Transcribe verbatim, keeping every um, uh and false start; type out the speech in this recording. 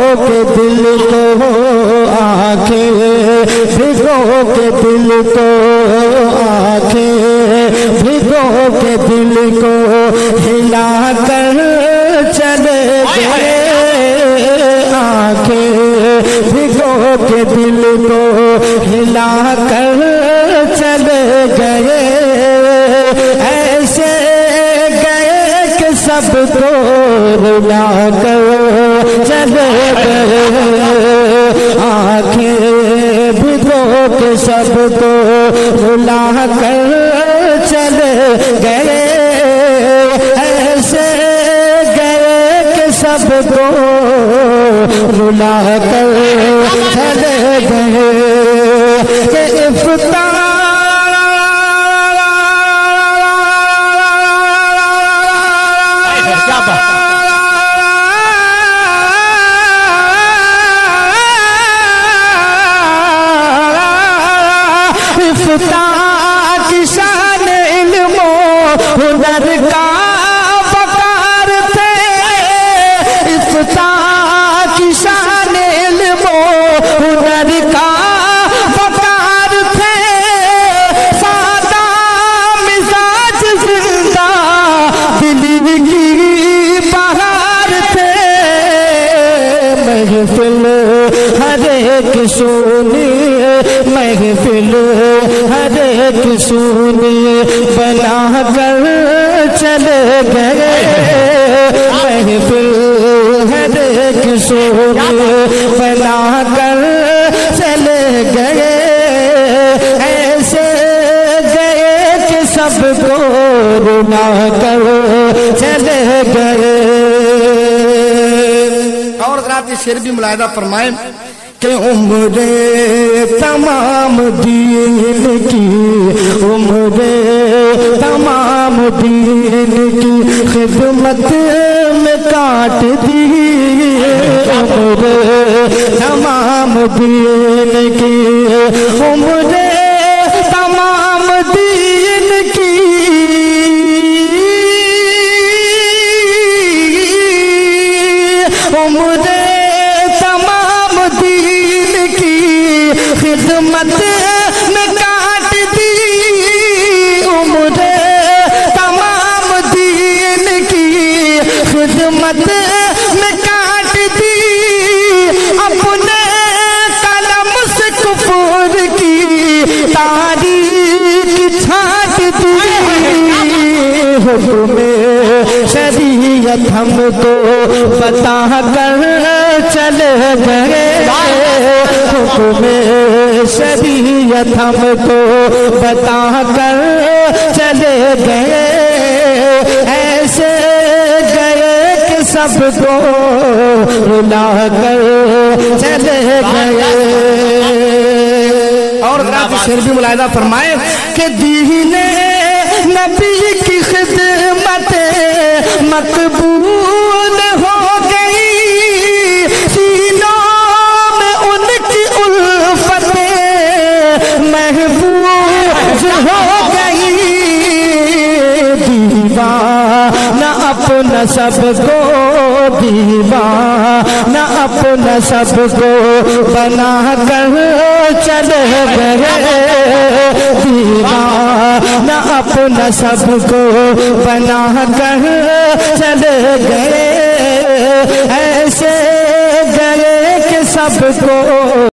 کے دل کو آنکھیں بھگو کے دل کو آنکھیں بھگو کے دل کو ہلا کر چلے گئے آنکھیں بھگو کے دل کو ہلا کر چلے گئے ایسے گئے کہ سب کو رلا کر چلے گئے آنکھیں بھگو کے سب کو رلا کر چلے گئے ایسے گئے کہ سب کو رلا کر چلے گئے کہ افطار افطار کی شان علم و ہنر کا وقار تھے افطار کی شان علم و ہنر کا وقار تھے سادہ مزاج زندہ دلی کی بہار تھے محفل ہر ایک سونی محفل ہر ایک سونی بنا کر چلے گئے محفل ہر ایک سونی بنا کر چلے گئے ایسے گئے کہ سب کو رلا کر چلے گئے اور حضرات یہ شعر بھی ملاحظہ فرمائیں کہ عمر تمام دین کی عمر تمام دین کی خدمت میں کاٹ دی عمر تمام دین کی عمر تمام دین کی عمر خدمت میں کاٹ دی عمر تمام دین کی خدمت میں کاٹ دی اپنے قلم سے کفر کی تاریخ چھانٹ دی حکم شریعت ہم کو بتا کر چلے گئے حکم شریعت ہم کو بتا کر چلے گئے ایسے گئے کہ سب کو رلا کر چلے گئے اور حضرات شعر بھی ملاحظہ فرمائیں کہ دین نبی کی خدمت مقبول ہو گئی سینوں میں ان کی الفت محفوظ ہو گئی دیوانہ اپنا سب کو دیوانہ اپنا سب کو بنا کر چلے گئے دیوانہ اپنا سب کو بنا کر چلے گئے ایسے گئے کہ سب کو